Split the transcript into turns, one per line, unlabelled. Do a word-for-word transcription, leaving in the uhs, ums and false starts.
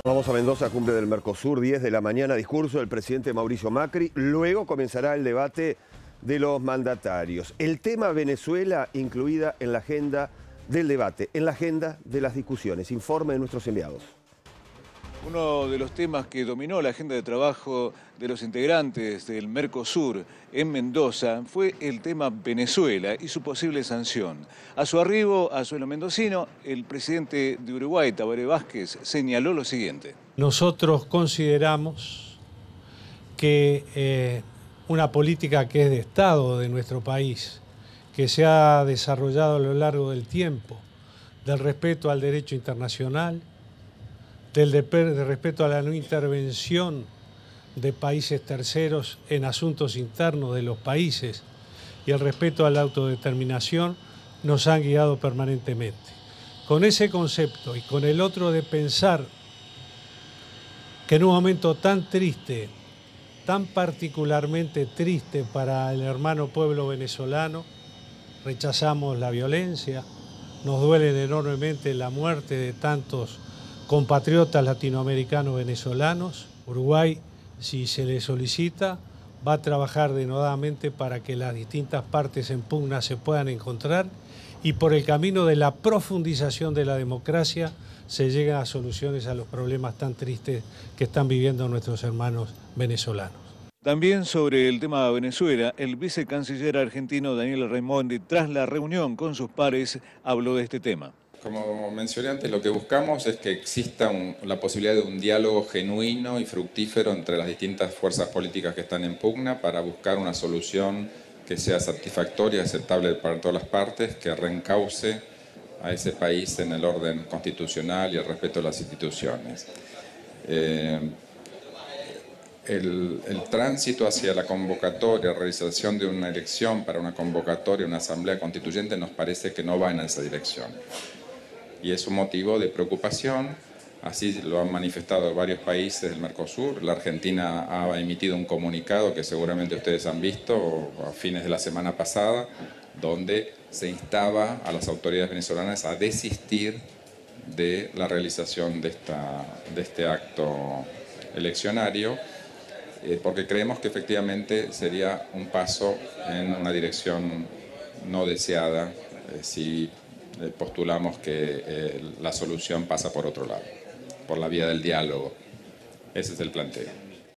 Vamos a Mendoza, cumbre del Mercosur, diez de la mañana, discurso del presidente Mauricio Macri. Luego comenzará el debate de los mandatarios. El tema Venezuela incluida en la agenda del debate, en la agenda de las discusiones. Informe de nuestros enviados.
Uno de los temas que dominó la agenda de trabajo de los integrantes del Mercosur en Mendoza fue el tema Venezuela y su posible sanción. A su arribo a suelo mendocino, el presidente de Uruguay, Tabaré Vázquez, señaló lo siguiente.
Nosotros consideramos que eh, una política que es de Estado de nuestro país, que se ha desarrollado a lo largo del tiempo, del respeto al derecho internacional, del de, de respeto a la no intervención de países terceros en asuntos internos de los países y el respeto a la autodeterminación, nos han guiado permanentemente. Con ese concepto y con el otro de pensar que en un momento tan triste, tan particularmente triste para el hermano pueblo venezolano, rechazamos la violencia, nos duele enormemente la muerte de tantos compatriotas latinoamericanos venezolanos. Uruguay, si se le solicita, va a trabajar denodadamente para que las distintas partes en pugna se puedan encontrar y por el camino de la profundización de la democracia se lleguen a soluciones a los problemas tan tristes que están viviendo nuestros hermanos venezolanos.
También sobre el tema de Venezuela, el vicecanciller argentino Daniel Raimondi, tras la reunión con sus pares, habló de este tema.
Como mencioné antes, lo que buscamos es que exista un, la posibilidad de un diálogo genuino y fructífero entre las distintas fuerzas políticas que están en pugna para buscar una solución que sea satisfactoria y aceptable para todas las partes, que reencauce a ese país en el orden constitucional y el respeto a las instituciones. Eh, el, el tránsito hacia la convocatoria, realización de una elección para una convocatoria, una asamblea constituyente, nos parece que no va en esa dirección. Y es un motivo de preocupación, así lo han manifestado varios países del Mercosur. La Argentina ha emitido un comunicado que seguramente ustedes han visto a fines de la semana pasada, donde se instaba a las autoridades venezolanas a desistir de la realización de, esta, de este acto eleccionario, eh, porque creemos que efectivamente sería un paso en una dirección no deseada eh, si postulamos que eh, la solución pasa por otro lado, por la vía del diálogo. Ese es el planteo.